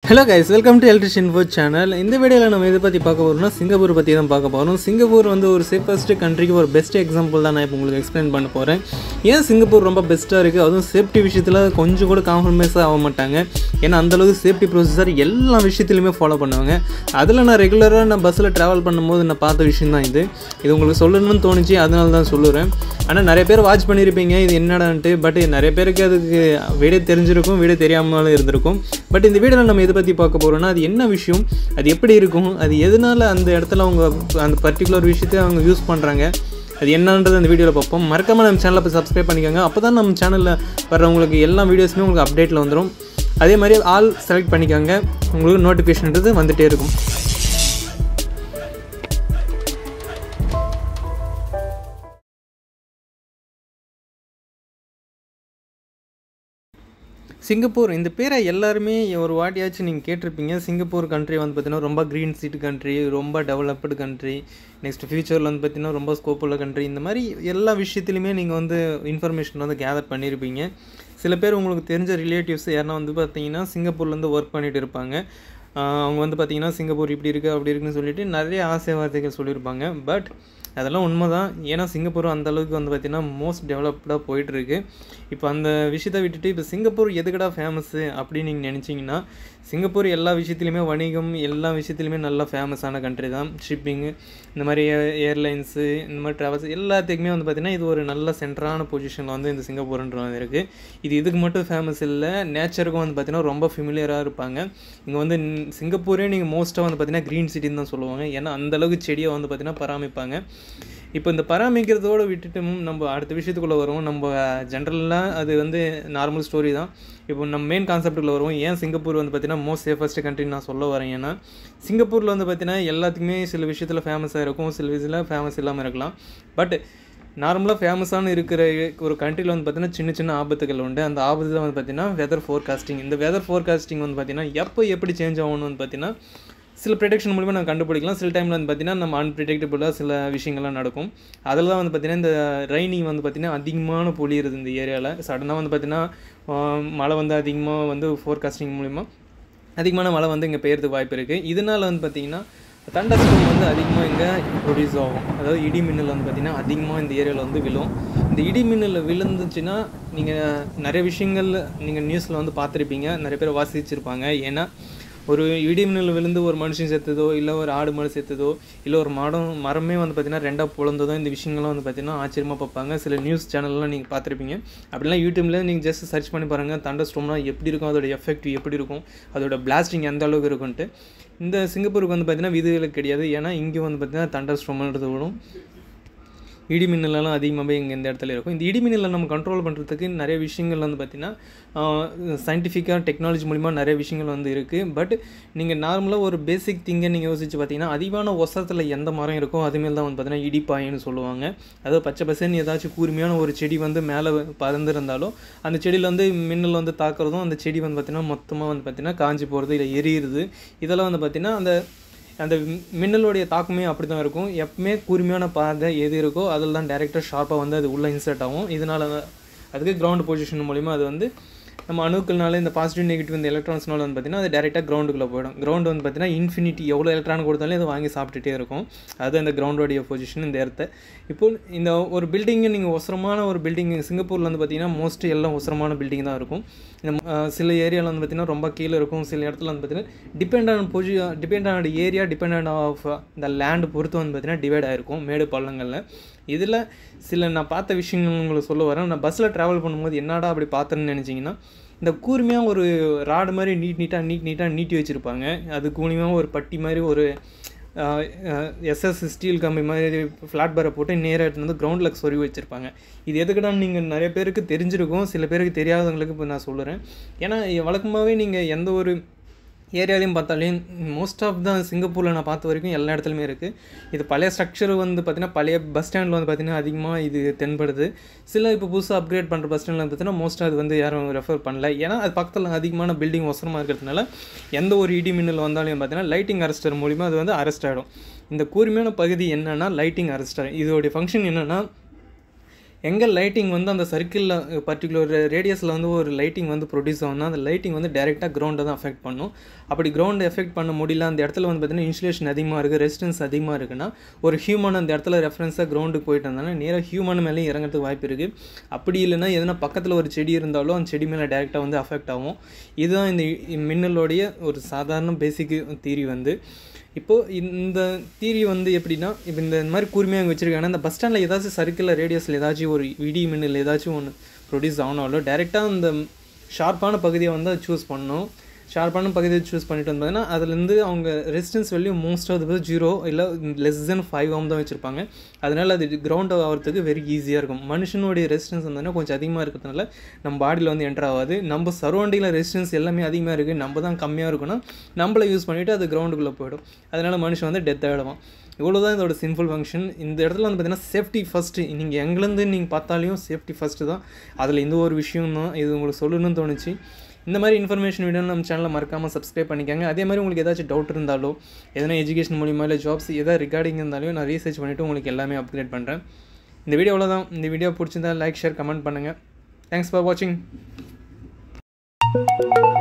Hello guys, welcome to Electrician Info channel. இந்த வீடியோல நம்ம எதை பத்தி பார்க்க போறோம்னா சிங்கப்பூர் பத்தி தான் பார்க்க போறோம். சிங்கப்பூர் வந்து ஒரு சேஃபஸ்ட் கண்ட்ரிக்கு ஒரு பெஸ்ட் எக்ஸாம்பிள் தான் நான் இப்போ உங்களுக்கு எக்ஸ்பிளைன் பண்ண போறேன். ஏன் சிங்கப்பூர் ரொம்ப பெஸ்ட்டா இருக்கு? அதுவும் சேஃப்டி விஷயத்துல கொஞ்சம் கூட காம்ப்ரமைஸ் ஆக மாட்டாங்க. ஏன்னா அந்த அளவுக்கு சேஃப்டி ப்ரொசீஜர் எல்லா விஷயத்திலுமே ஃபாலோ பண்ணுவாங்க. அதில் நான் ரெகுலராக நான் பஸ்ஸில் ட்ராவல் பண்ணும்போது நான் பார்த்த விஷயம் தான் இது உங்களுக்கு சொல்லணும்னு தோணுச்சு, அதனால தான் சொல்லுறேன். ஆனால் நிறைய பேர் வாட்ச் பண்ணியிருப்பீங்க இது என்னடான்ட்டு. பட் நிறைய பேருக்கு அதுக்கு வீடியோ தெரிஞ்சிருக்கும், வீடியோ தெரியாமலும் இருந்திருக்கும். பட் இந்த வீடியோவில் நம்ம எதை பற்றி பார்க்க போகிறோன்னா அது என்ன விஷயம், அது எப்படி இருக்கும், அது எதனால் அந்த இடத்துல அவங்க அந்த பர்டிகுலர் விஷயத்தை அவங்க யூஸ் பண்ணுறாங்க, அது என்னன்றது அந்த வீடியோவில் பார்ப்போம். மறக்காமல் நம்ம சேனலை போய் சப்ஸ்கிரைப் பண்ணிக்கோங்க. அப்போ தான் நம்ம சேனலில் வர்றவங்களுக்கு எல்லா வீடியோஸுமே உங்களுக்கு அப்டேட்டில் வந்துடும். அதே மாதிரி ஆல் செலக்ட் பண்ணிக்கோங்க, உங்களுக்கு நோட்டிஃபிகேஷன்றது வந்துகிட்டே இருக்கும். சிங்கப்பூர் இந்த பேரை எல்லாருமே ஒரு வாட்டியாச்சும் நீங்கள் கேட்டிருப்பீங்க. சிங்கப்பூர் கண்ட்ரி வந்து பார்த்திங்கன்னா ரொம்ப க்ரீன் சீட் கண்ட்ரி, ரொம்ப டெவலப்டு கண்ட்ரி, நெக்ஸ்ட் ஃபியூச்சரில் வந்து பார்த்திங்கன்னா ரொம்ப ஸ்கோப் உள்ள கண்ட்ரி. இந்த மாதிரி எல்லா விஷயத்துலையுமே நீங்கள் வந்து இன்ஃபர்மேஷன் வந்து கேதர் பண்ணியிருப்பீங்க. சில பேர் உங்களுக்கு தெரிஞ்ச ரிலேட்டிவ்ஸ் யாருன்னா வந்து பார்த்திங்கன்னா சிங்கப்பூர்லேருந்து ஒர்க் பண்ணிகிட்டு இருப்பாங்க. அவங்க வந்து பார்த்திங்கன்னா சிங்கப்பூர் இப்படி இருக்குது அப்படி இருக்குன்னு சொல்லிட்டு நிறைய ஆசை வார்த்தைகள் சொல்லியிருப்பாங்க. பட் அதெல்லாம் உண்மை தான். ஏன்னா சிங்கப்பூர் அந்தளவுக்கு வந்து பார்த்திங்கன்னா மோஸ்ட் டெவலப்டாக போயிட்டுருக்கு. இப்போ அந்த விஷயத்தை விட்டுட்டு இப்போ சிங்கப்பூர் எதுக்கடா ஃபேமஸ்ஸு அப்படின்னு நீங்கள் நினச்சிங்கன்னா, சிங்கப்பூர் எல்லா விஷயத்துலையுமே வணிகம், எல்லா விஷயத்துலையுமே நல்லா ஃபேமஸான கண்ட்ரி தான். ஷிப்பிங்கு, இந்த மாதிரி ஏர்லைன்ஸு, இந்த மாதிரி ட்ராவல்ஸ் எல்லாத்துக்குமே வந்து பார்த்திங்கன்னா இது ஒரு நல்ல சென்டரான பொசிஷனில் வந்து இந்த சிங்கப்பூர்ன்றது இருக்குது. இது இதுக்கு மட்டும் ஃபேமஸ் இல்லை, நேச்சருக்கும் வந்து பார்த்திங்கன்னா ரொம்ப ஃபெமிலியராக இருப்பாங்க. இங்கே வந்து சிங்கப்பூரே நீங்கள் மோஸ்ட்டாக வந்து பார்த்திங்கன்னா க்ரீன் சிட்டின்னு தான் சொல்லுவாங்க. ஏன்னா அந்தளவுக்கு செடியை வந்து பார்த்திங்கன்னா பராமரிப்பாங்க. இப்போ இந்த பராமரிக்கிறதோடு விட்டுட்டு நம்ம அடுத்த விஷயத்துக்குள்ளே வருவோம். நம்ம ஜென்ரலாக அது வந்து நார்மல் ஸ்டோரி தான். இப்போ நம்ம மெயின் கான்செப்ட்டுக்குள்ளே வருவோம். ஏன் சிங்கப்பூர் வந்து பார்த்திங்கன்னா மோஸ்ட் சேஃபஸ்ட் கண்ட்ரின்னு நான் சொல்ல வரேன். ஏன்னா சிங்கப்பூரில் வந்து பார்த்திங்கன்னா எல்லாத்துக்குமே சில விஷயத்தில் ஃபேமஸாக இருக்கும், சில விஷயத்தில் ஃபேமஸ் இல்லாமல் இருக்கலாம். பட் நார்மலாக ஃபேமஸான இருக்கிற ஒரு கண்ட்ரியில் வந்து பார்த்திங்கன்னா சின்ன சின்ன ஆபத்துகள் உண்டு. அந்த ஆபத்து தான் வந்து பார்த்திங்கன்னா வெதர் ஃபோர்காஸ்டிங். இந்த வெதர் ஃபோர்காஸ்டிங் வந்து பார்த்திங்கன்னா எப்போ எப்படி சேஞ்ச் ஆகணும்னு வந்து பார்த்திங்கன்னா சில ப்ரெடிக்ஷன் மூலிமா நம்ம கண்டுபிடிக்கலாம். சில டைமில் வந்து பார்த்திங்கன்னா நம்ம அன்பிரடிக்டபுளாக சில விஷயங்கள்லாம் நடக்கும். அதில் தான் வந்து பார்த்திங்கன்னா இந்த ரைனிங் வந்து பார்த்திங்கன்னா அதிகமான பொழியிறது இந்த ஏரியாவில். சடனாக வந்து பார்த்திங்கன்னா மழை வந்து அதிகமாக வந்து ஃபோர்காஸ்டிங் மூலிமா அதிகமான மழை வந்து இங்கே பெய்யறதுக்கு வாய்ப்பு இருக்குது. இதனால் வந்து பார்த்திங்கன்னா தண்டர்ஸ்டார்ம் வந்து அதிகமாக இங்கே ப்ரொடியூஸ் ஆகும். அதாவது இடி மின்னல் வந்து பார்த்திங்கன்னா அதிகமாக இந்த ஏரியாவில் வந்து விழும். இந்த இடி மின்னல் விழுந்துச்சுன்னா நீங்கள் நிறைய விஷயங்கள் நீங்கள் நியூஸில் வந்து பார்த்துருப்பீங்க, நிறைய பேர் வாசிச்சிருப்பாங்க. ஏன்னா ஒரு இடி மின்னல் விழுந்து ஒரு மனுஷன் செத்துதோ, இல்லை ஒரு ஆடு மாடு செத்துதோ, இல்லை ஒரு மரமே வந்து பார்த்திங்கன்னா ரெண்டாக பொழந்ததோ, இந்த விஷயங்கள்லாம் வந்து பார்த்திங்கன்னா ஆச்சரியமாக பார்ப்பாங்க. சில நியூஸ் சேனல்லாம் நீங்கள் பார்த்துருப்பீங்க. அப்படிலாம் யூடியூப்ல நீங்கள் ஜஸ்ட் சர்ச் பண்ணி பாருங்கள், தண்டர்ஸ்டார்ம்னா எப்படி இருக்கும், அதோட எஃபெக்ட் எப்படி இருக்கும், அதோட பிளாஸ்டிங் எந்த அளவுக்கு இருக்குன்ட்டு. இந்த சிங்கப்பூருக்கு வந்து பார்த்திங்கன்னா விதிவிலக்கு கிடையாது. ஏன்னா இங்கே வந்து பார்த்திங்கன்னா தண்டர்ஸ்டார்ம்ன்றது விடும். இடி மின்னலெல்லாம் அதிகமாகவே இங்கே இந்த இடத்துல இருக்கும். இந்த இடி மின்னலை நம்ம கண்ட்ரோல் பண்ணுறதுக்கு நிறைய விஷயங்கள் வந்து பார்த்திங்கன்னா சயின்டிஃபிக்காக டெக்னாலஜி மூலிமா நிறைய விஷயங்கள் வந்து இருக்குது. பட் நீங்கள் நார்மலாக ஒரு பேசிக் திங்கை நீங்கள் யோசிச்சு பார்த்தீங்கன்னா அதிகமான ஒசரத்தில் எந்த மரம் இருக்கோ அதுமாரி தான் வந்து பார்த்திங்கன்னா இடிப்பாயின்னு சொல்லுவாங்க. அதாவது பச்சை பசேன்னு ஏதாச்சும் கூர்மையான ஒரு செடி வந்து மேலே பறந்துருந்தாலும் அந்த செடியில் வந்து மின்னல் வந்து தாக்குறதும், அந்த செடி வந்து பார்த்திங்கன்னா மொத்தமாக வந்து பார்த்திங்கன்னா காஞ்சி போகிறது, இல்லை எரியுறது, இதெல்லாம் வந்து பார்த்திங்கன்னா அந்த மின்னலுடைய தாக்கமே அப்படி தான் இருக்கும். எப்பவுமே கூர்மையான பாதை எது இருக்கோ அதில் தான் டைரெக்டாக ஷார்ப்பாக வந்து அது உள்ளே இன்சர்ட் ஆகும். இதனால் அதுக்கு கிரவுண்ட் பொசிஷன் மூலிமா அது வந்து நம்ம அணுக்கள்னால இந்த பாசிட்டிவ் நெகட்டிவ் இந்த எலக்ட்ரான்ஸ்னால வந்து பார்த்திங்கன்னா அது டேரெக்டாக கிரவுண்டுக்குள்ளே போயிடும். கிரவுண்ட் வந்து பார்த்திங்கன்னா இன்ஃபினிட்டி எவ்வளோ எலக்ட்ரான் கொடுத்தாலும் அதை வாங்கி சாப்பிட்டுட்டே இருக்கும். அது அந்த கிரவுண்டோடைய பொசிஷன் இந்த இடத்த. இப்போது இந்த ஒரு பில்டிங்கு நீங்கள் ஒசரமான ஒரு பில்டிங் சிங்கப்பூரில் வந்து பார்த்திங்கன்னா மோஸ்ட்லி எல்லாம் ஒசரமான பில்டிங் தான் இருக்கும். இந்த சில ஏரியாவில் வந்து பார்த்திங்கன்னா ரொம்ப கீழே இருக்கும். சில இடத்துல வந்து பார்த்திங்கன்னா டிபெண்ட் ஆன ஏரியா, டிபெண்ட் ஆஃப் இந்த லேண்டு பொறுத்து வந்து பார்த்திங்கன்னா டிவைட் ஆகிருக்கும் மேடு பள்ளங்களில். இதில் சில நான் பார்த்த விஷயங்கள் உங்களுக்கு சொல்ல வரேன். நான் பஸ்ஸில் ட்ராவல் பண்ணும்போது என்னடா அப்படி பார்த்தேன்னு நினச்சிங்கன்னா, இந்த கூர்மையாக ஒரு ராடு மாதிரி நீட்டாக நீட்டி வச்சுருப்பாங்க. அது கூர்மையாக ஒரு பட்டி மாதிரி ஒரு எஸ்எஸ் ஸ்டீல் கம்பி மாதிரி ஃப்ளாட் பேரை போட்டு நேராக எடுத்து வந்து கிரவுண்டில் சொருவி வச்சுருப்பாங்க. இது எதுக்குடான்னு நீங்கள் நிறைய பேருக்கு தெரிஞ்சிருக்கும், சில பேருக்கு தெரியாதவங்களுக்கு இப்போ நான் சொல்லுறேன். ஏன்னா வழக்கமாகவே நீங்கள் எந்த ஒரு ஏரியாலையும் பார்த்தாலே மோஸ்ட் ஆஃப் தான் சிங்கப்பூரில் நான் பார்த்த வரைக்கும் எல்லா இடத்துலையுமே இருக்குது. இது பழைய ஸ்ட்ரக்சர் வந்து பார்த்திங்கன்னா பழைய பஸ் ஸ்டாண்டில் வந்து பார்த்திங்கன்னா அதிகமாக இது தென்படுது. சில இப்போ புதுசாக அப்கிரேட் பண்ணுற பஸ் ஸ்டாண்டில் பார்த்திங்கன்னா மோஸ்ட்டாக அது வந்து யாரும் ரெஃபர் பண்ணல. ஏன்னா அது பக்கத்தில் அதிகமான பில்டிங் ஒசரமாக இருக்கிறதுனால எந்த ஒரு இடி மின்னல் வந்தாலும் பார்த்திங்கன்னா லைட்டிங் அரெஸ்டர் மூலிமா அது வந்து அரெஸ்ட் ஆகிடும். இந்த கூர்மையான பகுதி என்னென்னா லைட்டிங் அரெஸ்டர். இதோடைய ஃபங்க்ஷன் என்னென்னா எங்கே லைட்டிங் வந்து அந்த சர்க்கிளில் பர்டிகுலர் ரேடியஸில் வந்து ஒரு லைட்டிங் வந்து ப்ரொடியூஸ் ஆகும்னா அந்த லைட்டிங் வந்து டேரெக்டாக கிரவுண்டை தான் அஃபெக்ட் பண்ணும். அப்படி கிரவுண்ட் எஃபெக்ட் பண்ண முடியல, அந்த இடத்துல வந்து பார்த்திங்கன்னா இன்சுலேஷன் அதிகமாக இருக்குது, ரெசிஸ்டன்ஸ் அதிகமாக இருக்குன்னா ஒரு ஹியூமன் அந்த இடத்துல ரெஃபரன்ஸாக கிரவுண்டுக்கு போயிட்டு இருந்தாங்கன்னா நேராக ஹியூமன் மேலேயும் இறங்கிறதுக்கு வாய்ப்பு இருக்குது. அப்படி இல்லைன்னா எதனா பக்கத்தில் ஒரு செடி இருந்தாலும் அந்த செடி மேலே டேரெக்டாக வந்து அஃபெக்ட் ஆகும். இதுதான் இந்த மின்னலோடைய ஒரு சாதாரண பேசிக் தியரி வந்து. இப்போது இந்த தியரி வந்து எப்படின்னா, இப்போ இந்த மாதிரி கூர்மையாக வச்சுருக்காங்கன்னா இந்த பஸ் ஸ்டாண்டில் ஏதாச்சும் சர்க்கிளில் ரேடியஸில் ஏதாச்சும் ஒரு இடி மின்னல் ஏதாச்சும் ஒன்று ப்ரொடியூஸ் ஆனாலும் டேரெக்டாக அந்த ஷார்ப்பான பகுதியை வந்து அதை சூஸ் பண்ணணும். ஷார்ப்பான பகுதியை சூஸ் பண்ணிட்டு வந்ததுன்னா அதுலேருந்து அவங்க ரெசிஸ்டன்ஸ் வேல்யூ மோஸ்ட் ஆஃப் 0 இல்லை லெஸ் தென் 5 Ohm தான் வச்சுருப்பாங்க. அதனால் அது கிரவுண்ட் ஆகிறதுக்கு வெரி ஈஸியாக இருக்கும். மனுஷனுடைய ரெசிஸ்டன்ஸ் வந்தோன்னா கொஞ்சம் அதிகமாக இருக்கிறதுனால நம்ம பாடியில் வந்து என்டர் ஆகாது. நம்ம சரௌண்டிங்கில் ரெசிஸ்டன்ஸ் எல்லாமே அதிகமாக இருக்குது, நம்ம தான் கம்மியாக இருக்குன்னா நம்மளை யூஸ் பண்ணிவிட்டு அது கிரவுண்டுக்குள்ளே போயிடும். அதனால் மனுஷன் வந்து டெத் ஆகிடுவான். இவ்வளோ தான் இதோட சிம்பிள் ஃபங்க்ஷன். இந்த இடத்துல வந்து பார்த்திங்கன்னா சேஃப்டி ஃபஸ்ட்டு. நீங்கள் எங்கேருந்து நீங்கள் பார்த்தாலையும் சேஃப்டி ஃபஸ்ட்டு தான். அதில் இந்த ஒரு விஷயம் தான் இது உங்களுக்கு சொல்லணும்னு தோணுச்சு. இந்த மாதிரி இன்ஃபர்மேஷன் வீடியோ நம்ம சேனலில் மறக்காமல் சப்ஸ்கிரைப் பண்ணிக்கோங்க. அதே மாதிரி உங்களுக்கு ஏதாச்சும் டவுட் இருந்தாலோ எதனா எஜுகேஷன் மூலிமா இல்லை ஜாப்ஸ் எதாவது ரிகார்டிங் இருந்தாலும் நான் ரீசர்ச் பண்ணிவிட்டு உங்களுக்கு எல்லாமே அப்கிரேட் பண்ணுறேன். இந்த வீடியோ அவ்வளோதான். இந்த வீடியோ பிடிச்சிருந்தா லைக், ஷேர், கமெண்ட் பண்ணுங்கள். தேங்க்ஸ் ஃபார் வாட்சிங்.